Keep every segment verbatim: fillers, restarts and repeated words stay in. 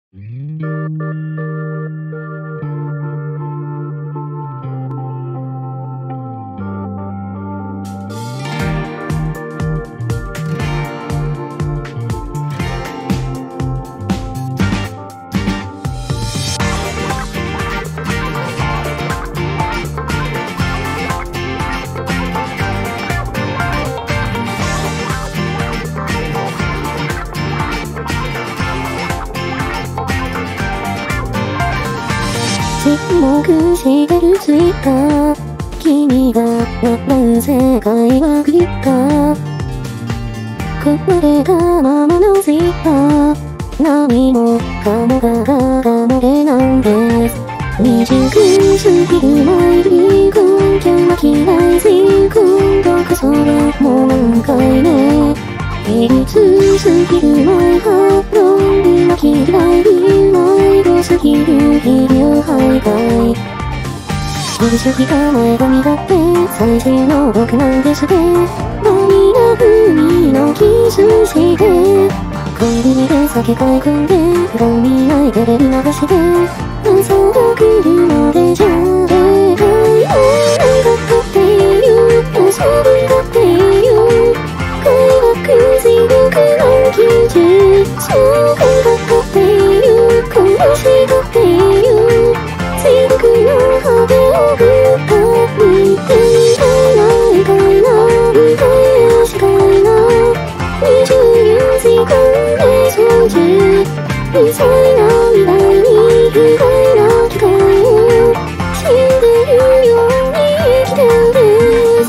沈黙してるツイッター、君が笑う世界はクリッカー、壊れたままのツイッター、何もかもががが漏れなんです。未熟すぎる前に根拠は嫌いし、今度こそはもう何回目、秘密すぎる前は論理は嫌い、迷子すぎる医療徘徊、正直が前髪だって最初の僕なんですね。何が海のキスしてコンビニで酒買い込んでガン見ないテレビ流して朝が来るまでじゃれない女だっていう遊びだっていう快楽地獄の休日そう感覚っていう殺しだっていう地獄の果てをぶっか見てみたいな痛いな見たいしかいなにじゅうよじかんで掃除うざいな未来に意外な機会を死んでるように生きてるです。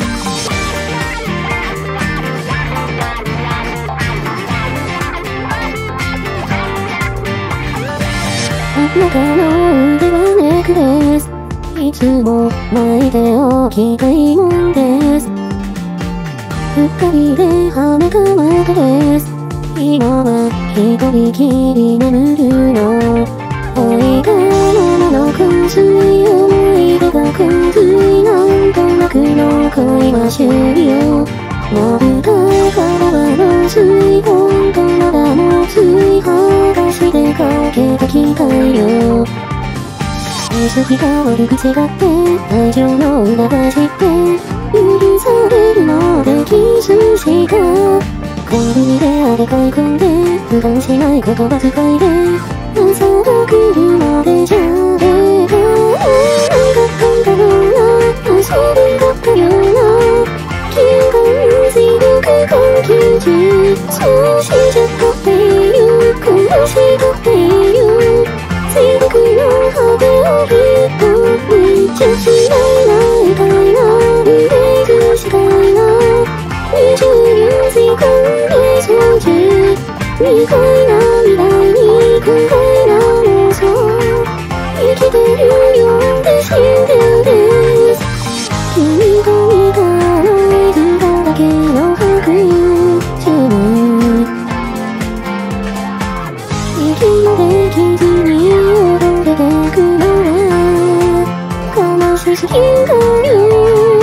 あなたの腕はネックレスいつも巻いておきたいもんです。ふたりで羽たまたです今は一人きり眠るの置いたままの香水思い出が洪水なんとなくの恋は終了まぶたからは漏水本当まだもつい剥がしてかけた機械よ正直が悪口だって愛情の裏返しって許されるまでキスしたコンビニであれ買い込んで普段しない言葉遣いで朝が来るまでじゃれない何だったんだろうな遊びだったような休館地獄高級中そうしちゃったっていう殺したっていう地獄の果てをひと見ちゃしないな痛いなリレーズしかいなにじゅうよじかんで掃除苦いな未来に考えな妄想生きてるようで死んでるです君と見たノイズだらけの白昼息もできずに踊れてくのは悲しすぎるよ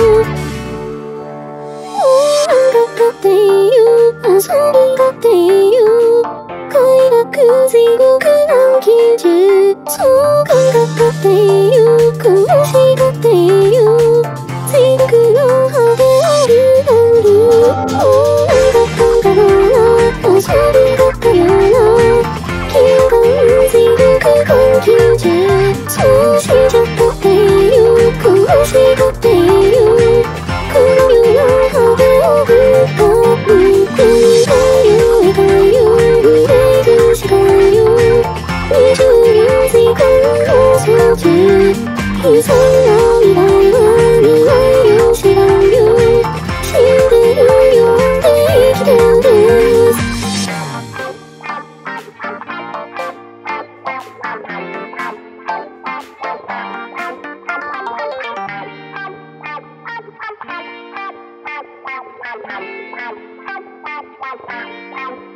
だっていう遊びだっていう快楽地獄の休日そう感覚だっていう殺しだっていう地獄の果てをるなんるそうなんだったんだろうな遊びだったよな休館地獄高級中そうしちゃったっていう殺しだっていうこの世の果てをぶっか見てみたいよ痛いよリレーズしかいよにじゅうよじかんの掃除悲惨な未来は見ないよ知らんよ死んでるよで生きてるです Wow.